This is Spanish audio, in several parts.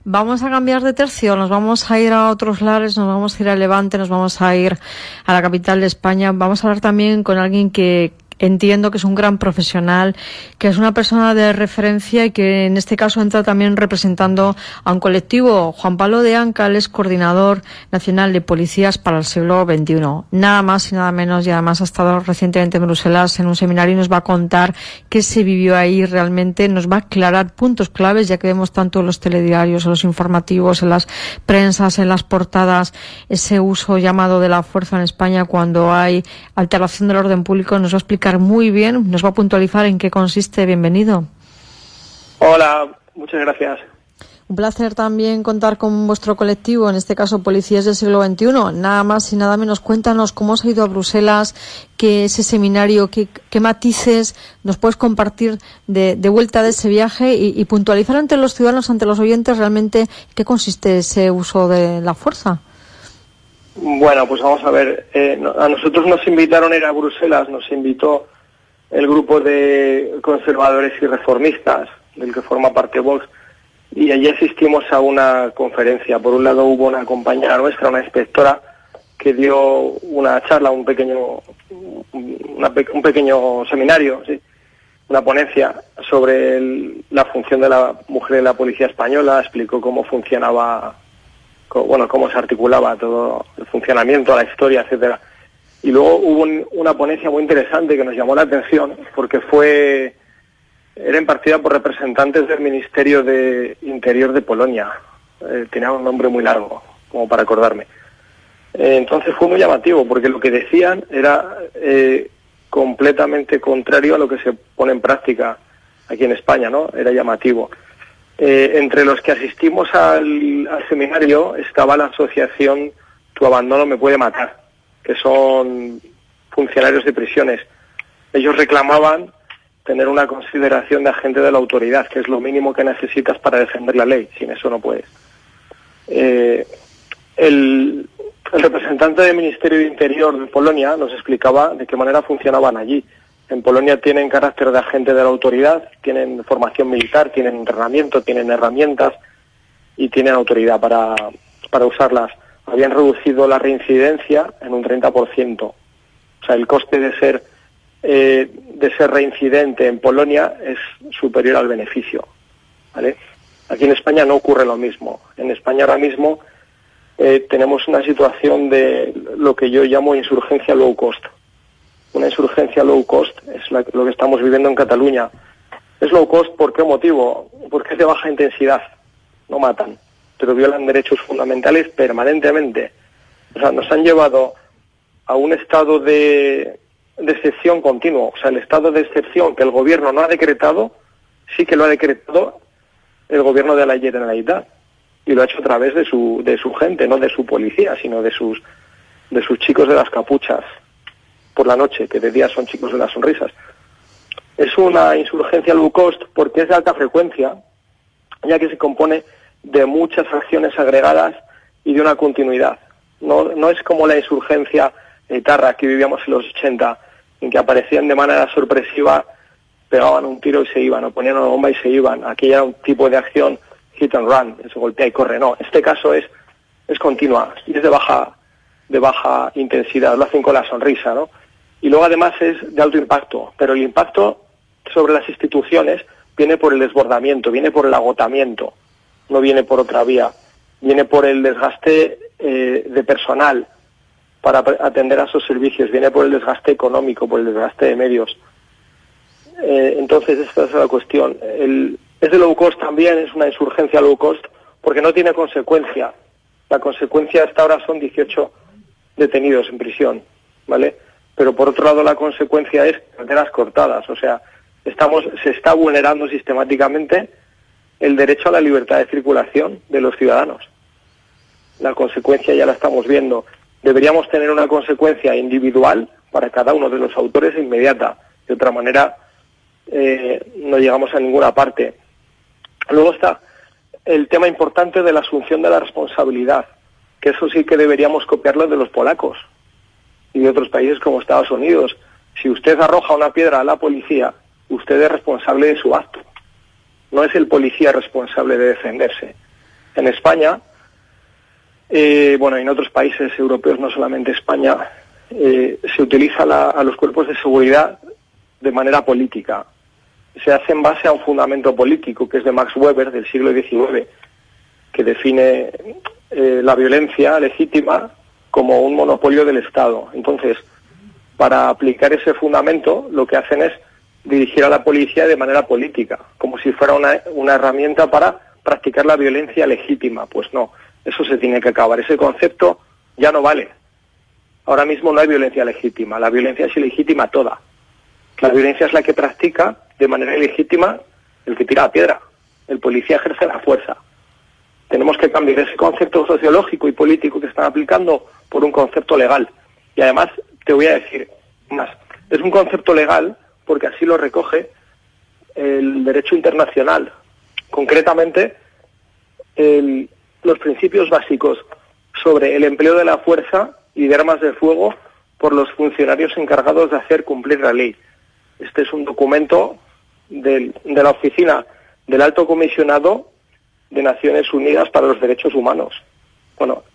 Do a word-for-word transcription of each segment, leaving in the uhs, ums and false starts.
Vamos a cambiar de tercio, nos vamos a ir a otros lares, nos vamos a ir a Levante, nos vamos a ir a la capital de España. Vamos a hablar también con alguien que entiendo que es un gran profesional, que es una persona de referencia y que en este caso entra también representando a un colectivo. Juan Pablo de Ancal es coordinador nacional de policías para el siglo veintiuno. Nada más y nada menos, y además ha estado recientemente en Bruselas en un seminario y nos va a contar qué se vivió ahí realmente, nos va a aclarar puntos claves, ya que vemos tanto en los telediarios, en los informativos, en las prensas, en las portadas, ese uso llamado de la fuerza en España cuando hay alteración del orden público. Nos va a explicar muy bien, nos va a puntualizar en qué consiste. Bienvenido. Hola, muchas gracias. Un placer también contar con vuestro colectivo, en este caso Policías del siglo veintiuno. Nada más y nada menos, cuéntanos cómo has ido a Bruselas, qué ese seminario, qué, qué matices nos puedes compartir de, de vuelta de ese viaje y, y puntualizar ante los ciudadanos, ante los oyentes, realmente qué consiste ese uso de la fuerza. Bueno, pues vamos a ver, eh, a nosotros nos invitaron a ir a Bruselas, nos invitó el grupo de conservadores y reformistas, del que forma parte Vox, y allí asistimos a una conferencia. Por un lado hubo una compañera nuestra, una inspectora, que dio una charla, un pequeño, una, un pequeño seminario, ¿sí? Una ponencia sobre el, la función de la mujer en la policía española, explicó cómo funcionaba, bueno, cómo se articulaba todo el funcionamiento, la historia, etcétera. Y luego hubo un, una ponencia muy interesante que nos llamó la atención porque fue era impartida por representantes del Ministerio de Interior de Polonia. Eh, tenía un nombre muy largo, como para acordarme. Eh, entonces fue muy llamativo porque lo que decían era eh, completamente contrario a lo que se pone en práctica aquí en España, ¿no? Era llamativo. Eh, entre los que asistimos al, al seminario estaba la asociación Tu Abandono Me Puede Matar, que son funcionarios de prisiones. Ellos reclamaban tener una consideración de agente de la autoridad, que es lo mínimo que necesitas para defender la ley. Sin eso no puedes. Eh, el, el representante del Ministerio de Interior de Polonia nos explicaba de qué manera funcionaban allí. En Polonia tienen carácter de agente de la autoridad, tienen formación militar, tienen entrenamiento, tienen herramientas y tienen autoridad para, para usarlas. Habían reducido la reincidencia en un treinta por ciento. O sea, el coste de ser eh, de ser reincidente en Polonia es superior al beneficio, ¿vale? Aquí en España no ocurre lo mismo. En España ahora mismo eh, tenemos una situación de lo que yo llamo insurgencia low cost. Una insurgencia low cost es la, lo que estamos viviendo en Cataluña. Es low cost, ¿por qué motivo? Porque es de baja intensidad, no matan, pero violan derechos fundamentales permanentemente. O sea, nos han llevado a un estado de, de excepción continuo. O sea, el estado de excepción que el gobierno no ha decretado, sí que lo ha decretado el gobierno de la Generalitat, y lo ha hecho a través de su, de su gente, no de su policía, sino de sus, de sus chicos de las capuchas por la noche, que de día son chicos de las sonrisas. Es una insurgencia low cost porque es de alta frecuencia, ya que se compone de muchas acciones agregadas y de una continuidad. No, no es como la insurgencia etarra que vivíamos en los ochenta, en que aparecían de manera sorpresiva, pegaban un tiro y se iban, o ponían una bomba y se iban. Aquí era un tipo de acción hit and run, se golpea y corre. No, este caso es, es continua y es de baja, de baja intensidad, lo hacen con la sonrisa, ¿no? Y luego además es de alto impacto, pero el impacto sobre las instituciones viene por el desbordamiento, viene por el agotamiento, no viene por otra vía, viene por el desgaste eh, de personal para atender a esos servicios, viene por el desgaste económico, por el desgaste de medios. Eh, entonces esta es la cuestión. El, es de low cost también, es una insurgencia low cost, porque no tiene consecuencia. La consecuencia hasta ahora son dieciocho detenidos en prisión, ¿vale? Pero por otro lado la consecuencia es carreteras cortadas, o sea, estamos se está vulnerando sistemáticamente el derecho a la libertad de circulación de los ciudadanos. La consecuencia ya la estamos viendo. Deberíamos tener una consecuencia individual para cada uno de los autores inmediata. De otra manera, eh, no llegamos a ninguna parte. Luego está el tema importante de la asunción de la responsabilidad, que eso sí que deberíamos copiarlo de los polacos y de otros países como Estados Unidos. Si usted arroja una piedra a la policía, usted es responsable de su acto. No es el policía responsable de defenderse. En España, eh, bueno, en otros países europeos, no solamente España, eh, se utiliza la, a los cuerpos de seguridad de manera política. Se hace en base a un fundamento político, que es de Max Weber, del siglo diecinueve, que define eh, la violencia legítima como un monopolio del Estado. Entonces, para aplicar ese fundamento, lo que hacen es dirigir a la policía de manera política, como si fuera una, una herramienta para practicar la violencia legítima. Pues no, eso se tiene que acabar. Ese concepto ya no vale. Ahora mismo no hay violencia legítima. La violencia es ilegítima toda. La violencia es la que practica de manera ilegítima el que tira la piedra. El policía ejerce la fuerza. Tenemos que cambiar ese concepto sociológico y político que están aplicando por un concepto legal. Y además, te voy a decir más. Es un concepto legal porque así lo recoge el derecho internacional. Concretamente, el, los principios básicos sobre el empleo de la fuerza y de armas de fuego por los funcionarios encargados de hacer cumplir la ley. Este es un documento del, de la Oficina del Alto Comisionado de Naciones Unidas para los Derechos Humanos. Bueno,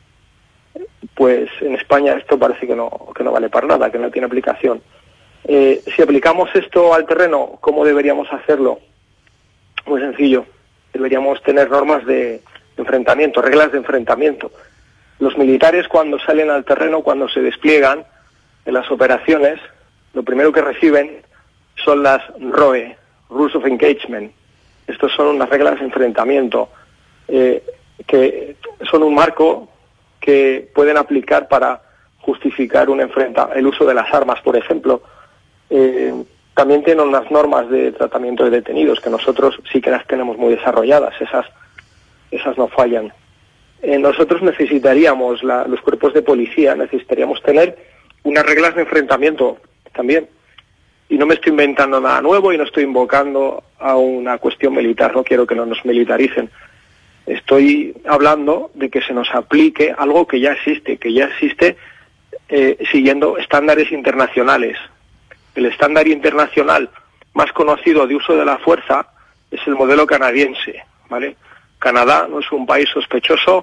pues en España esto parece que no, que no vale para nada, que no tiene aplicación. Eh, si aplicamos esto al terreno, ¿cómo deberíamos hacerlo? Muy sencillo. Deberíamos tener normas de enfrentamiento, reglas de enfrentamiento. Los militares, cuando salen al terreno, cuando se despliegan en las operaciones, lo primero que reciben son las R O E, Rules of Engagement. Estos son unas reglas de enfrentamiento eh, que son un marco que pueden aplicar para justificar un enfrenta el uso de las armas, por ejemplo. Eh, también tienen unas normas de tratamiento de detenidos que nosotros sí que las tenemos muy desarrolladas, esas, esas no fallan. Eh, nosotros necesitaríamos, la, los cuerpos de policía, necesitaríamos tener unas reglas de enfrentamiento también. Y no me estoy inventando nada nuevo y no estoy invocando a una cuestión militar, no quiero que no nos militaricen. Estoy hablando de que se nos aplique algo que ya existe, que ya existe eh, siguiendo estándares internacionales. El estándar internacional más conocido de uso de la fuerza es el modelo canadiense, ¿vale? Canadá no es un país sospechoso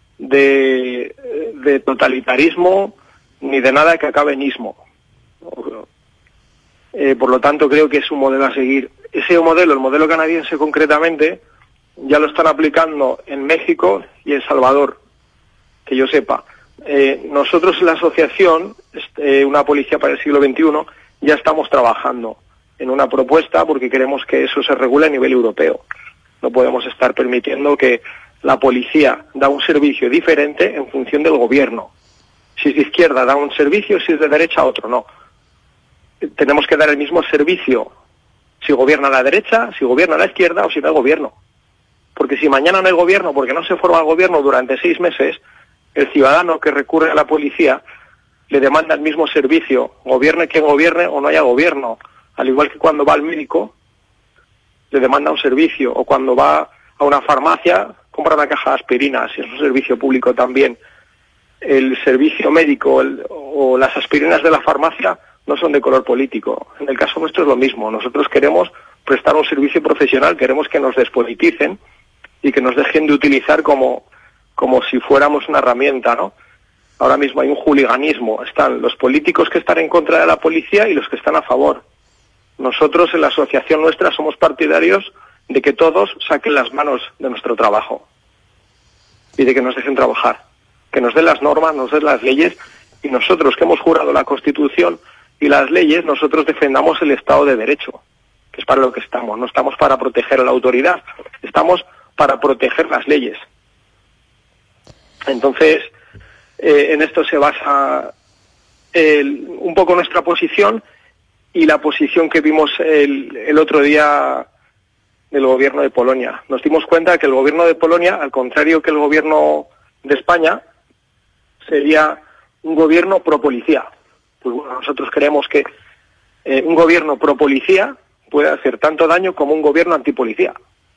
de, de totalitarismo ni de nada que acabe en ismo. Eh, por lo tanto, creo que es un modelo a seguir. Ese modelo, el modelo canadiense concretamente, ya lo están aplicando en México y en Salvador, que yo sepa. Eh, nosotros en la asociación, este, una policía para el siglo veintiuno, ya estamos trabajando en una propuesta porque queremos que eso se regule a nivel europeo. No podemos estar permitiendo que la policía da un servicio diferente en función del gobierno. Si es de izquierda da un servicio, si es de derecha otro, no. Tenemos que dar el mismo servicio si gobierna la derecha, si gobierna la izquierda o si no hay gobierno. Porque si mañana no hay gobierno, porque no se forma el gobierno durante seis meses, el ciudadano que recurre a la policía le demanda el mismo servicio, gobierne quien gobierne o no haya gobierno. Al igual que cuando va al médico, le demanda un servicio, o cuando va a una farmacia, compra una caja de aspirinas, es un servicio público también. El servicio médico el, o las aspirinas de la farmacia no son de color político. En el caso nuestro es lo mismo. Nosotros queremos prestar un servicio profesional, queremos que nos despoliticen y que nos dejen de utilizar como, como si fuéramos una herramienta, ¿no? Ahora mismo hay un hooliganismo. Están los políticos que están en contra de la policía y los que están a favor. Nosotros en la asociación nuestra somos partidarios de que todos saquen las manos de nuestro trabajo y de que nos dejen trabajar, que nos den las normas, nos den las leyes, y nosotros que hemos jurado la Constitución y las leyes, nosotros defendamos el Estado de Derecho, que es para lo que estamos. No estamos para proteger a la autoridad, estamos para proteger las leyes. Entonces, eh, en esto se basa el, un poco nuestra posición y la posición que vimos el, el otro día del gobierno de Polonia. Nos dimos cuenta que el gobierno de Polonia, al contrario que el gobierno de España, sería un gobierno pro policía. Pues bueno, nosotros creemos que eh, un gobierno pro policía puede hacer tanto daño como un gobierno antipolicía.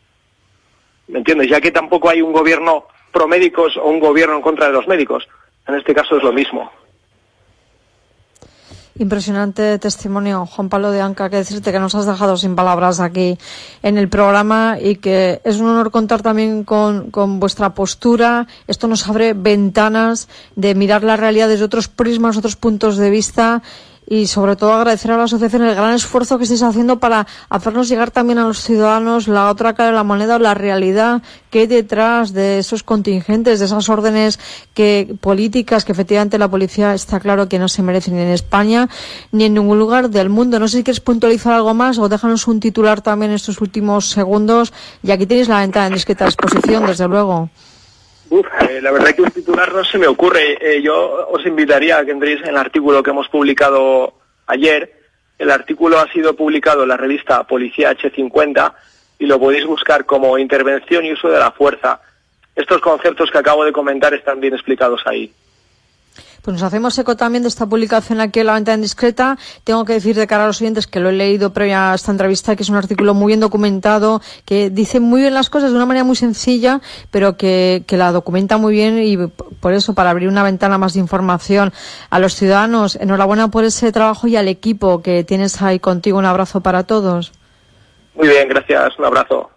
¿Me entiendes? Ya que tampoco hay un gobierno pro médicos o un gobierno en contra de los médicos. En este caso es lo mismo. Impresionante testimonio, Juan Pablo de Anca, que decirte que nos has dejado sin palabras aquí en el programa y que es un honor contar también con, con vuestra postura. Esto nos abre ventanas de mirar la realidad desde otros prismas, otros puntos de vista. Y sobre todo agradecer a la asociación el gran esfuerzo que estáis haciendo para hacernos llegar también a los ciudadanos la otra cara de la moneda o la realidad que hay detrás de esos contingentes, de esas órdenes que políticas que efectivamente la policía está claro que no se merecen ni en España ni en ningún lugar del mundo. No sé si quieres puntualizar algo más o déjanos un titular también en estos últimos segundos. Y aquí tenéis la ventana en discreta exposición, desde luego. Uf, eh, la verdad que un titular no se me ocurre. Eh, yo os invitaría a que entréis en el artículo que hemos publicado ayer. El artículo ha sido publicado en la revista Policía H cincuenta y lo podéis buscar como Intervención y Uso de la Fuerza. Estos conceptos que acabo de comentar están bien explicados ahí. Pues nos hacemos eco también de esta publicación aquí en La Ventana Indiscreta. Tengo que decir de cara a los oyentes que lo he leído previa a esta entrevista, que es un artículo muy bien documentado, que dice muy bien las cosas de una manera muy sencilla, pero que, que la documenta muy bien y por eso, para abrir una ventana más de información a los ciudadanos. Enhorabuena por ese trabajo y al equipo que tienes ahí contigo. Un abrazo para todos. Muy bien, gracias. Un abrazo.